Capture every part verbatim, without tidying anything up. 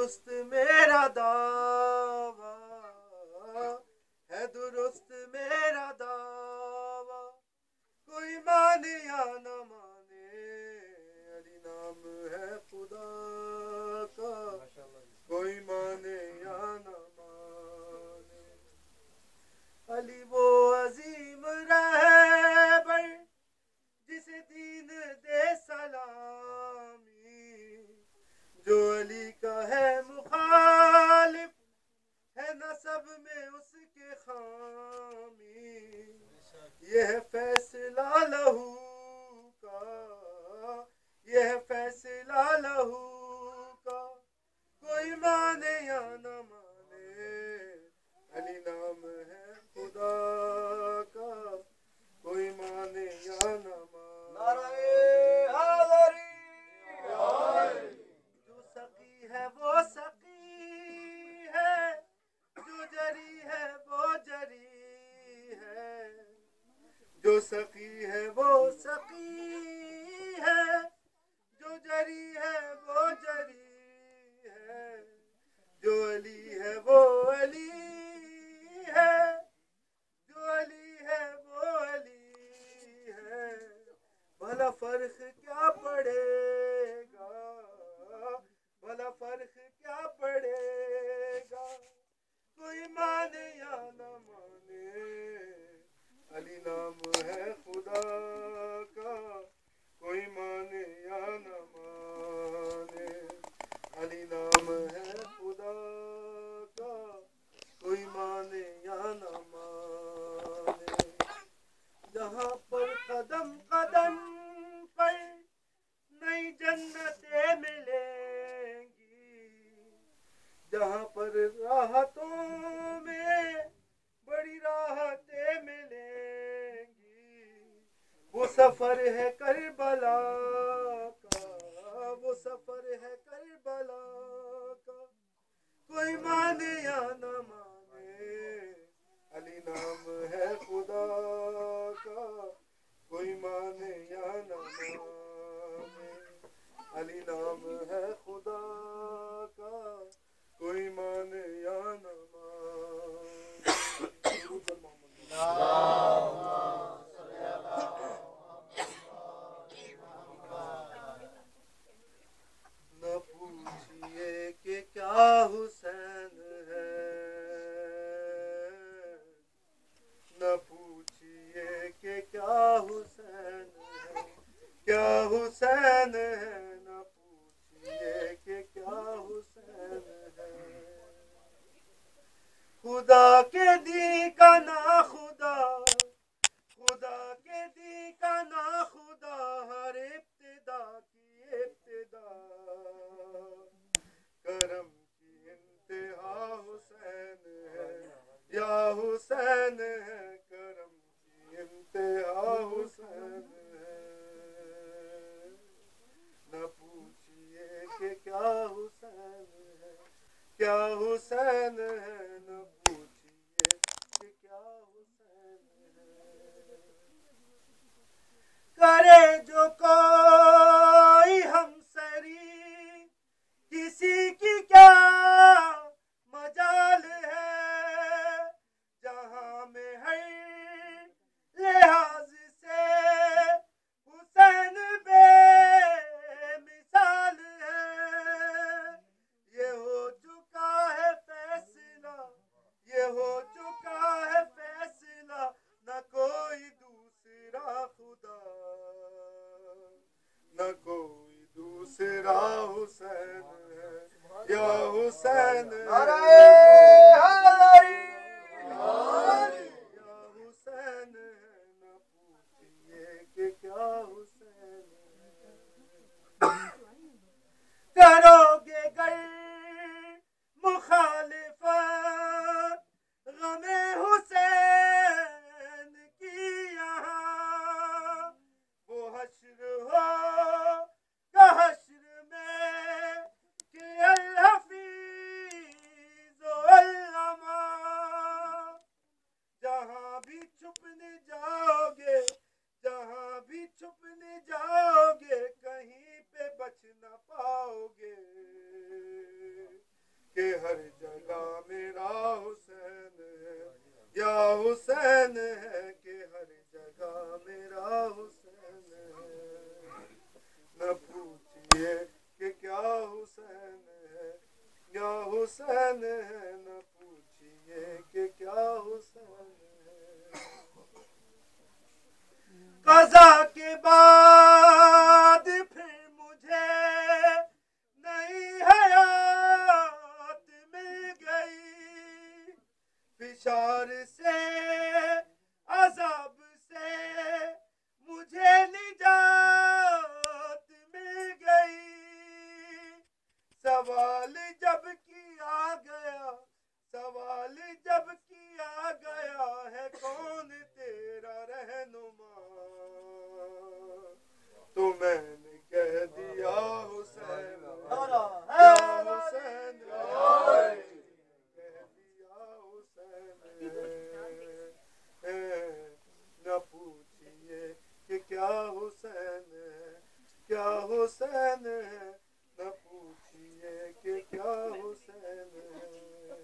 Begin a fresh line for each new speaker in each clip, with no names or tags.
दुरुस्त मेरा दावा, है दुरुस्त मेरा दावा, कोई माने या न माने, अली नाम है खुदा का, कोई माने या न माने। अली वो अजीम रहबर जिसे दीन दे सलामी, जो अली का है मुखालिफ, है नसब में उसके खामी। यह फैसला लहू का, यह फैसला लहू का, कोई माने या न माने, अली नाम है खुदा का, कोई माने या न माने। जो सकी है वो सकी है, जो जरी है वो जरी है, जो सकी है वो सकी है, जो जरी है वो जरी है, जो अली है वो अली है, जो अली है वो अली है। भला फर्क क्या पड़ेगा, भला फर्क क्या पड़ेगा, कोई माने या न माने, अली नाम है खुदा का, कोई माने या न माने, अली नाम है खुदा का, कोई माने या न माने। जहाँ पर कदम कदम पर नई जन्नतें मिलेंगी, जहाँ पर राहतों में बड़ी राहतें मिलेंगी, वो सफर है करबला का, वो सफर है करबला का, कोई माने या न माने, अली नाम है खुदा का, कोई माने या न माने, अली नाम है खुदा का, कोई माने या न माने। न पूछिए कि क्या हुसैन है, न पूछिए कि क्या हुसैन है, क्या हुसैन है, न पूछिए कि क्या हुसैन है। खुदा के दी का ना खुदा, खुदा के दी का ना खुदा, हर इब्तिदा की इब्तिदा, करम की इंतहा हुसैन है, या हुसैन है, करम की इंतहा हुसैन है। न पूछिए कि क्या हुसैन है, क्या हुसैन है, न पूछिए कि क्या हुसैन है। करे जो कोई हमसरी, किसी की क्या मजाल है, जहां में हर लिहाज से हुसैन बेमिसाल है। ये हो चुका है फैसला, ये हो चुका है फैसला, न कोई दूसरा खुदा, न कोई दूसरा हुसैन है, या हुसैन है, या हुसैन है, न पूछिए कि क्या हुसैन है। करोगे गर मुखालिफत गमे हुसैन की यहाँ, वो हश्र हो का हश्र में कि अल हफीज अल अमा, जहाँ भी छुपने जाओगे, जहाँ भी छुपने जाओगे, कहीं पे बच न पाओगे, कि हर जगह मेरा हुसैन है, या हुसैन है कि हर जगह मेरा हुसैन है। न पूछिए कि क्या हुसैन है, या हुसैन है, न पूछिए कि क्या हुसैन है। कज़ा के बाद फिर मुझे नई हयात मिल गई, फिशार से अज़ाब से मुझे निजात मिल गई। सवाल जब किया गया, सवाल जब किया गया है कौन तेरा रहनुमा, तो मैंने कह दिया हुसैन, या हुसैन, कह दिया हुसैन है। न पूछिए कि क्या हुसैन है, क्या हुसैन है, न पूछिए कि क्या हुसैन है।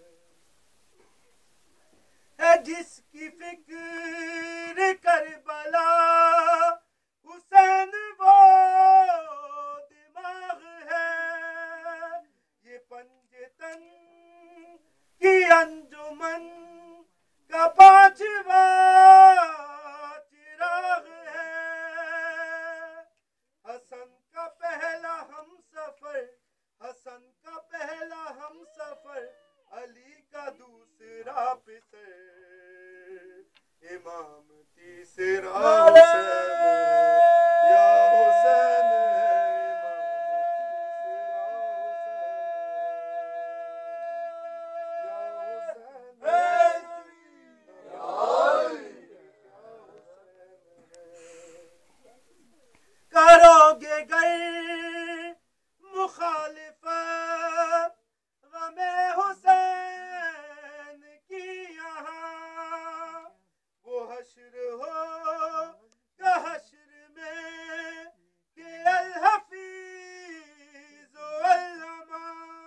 है जिसकी फिक्र करबला हुसैन वो दिमाग है, ये पंजतन की अंजुमन का पांचवा चिराग है। हसन का पहला हम सफर, हसन का पहला हम सफर, अली का दूसरा पिसर, इमाम तीसरा हुसैन है, या हुसैन है, इमाम तीसरा हुसैन है, या हुसैन है। करोगे गर मुखालिफत गमे हुसैन की यहाँ, वो हश्र हो हश्र में कि अल हफीज अल अमा।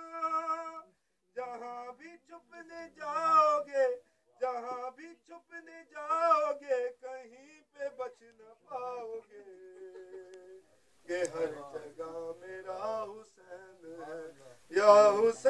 जहाँ भी छुपने जाओगे, जहाँ भी छुपने जाओगे, कहीं पे बच न पाओगे, कि हर जगह मेरा हुसैन है, या हुसैन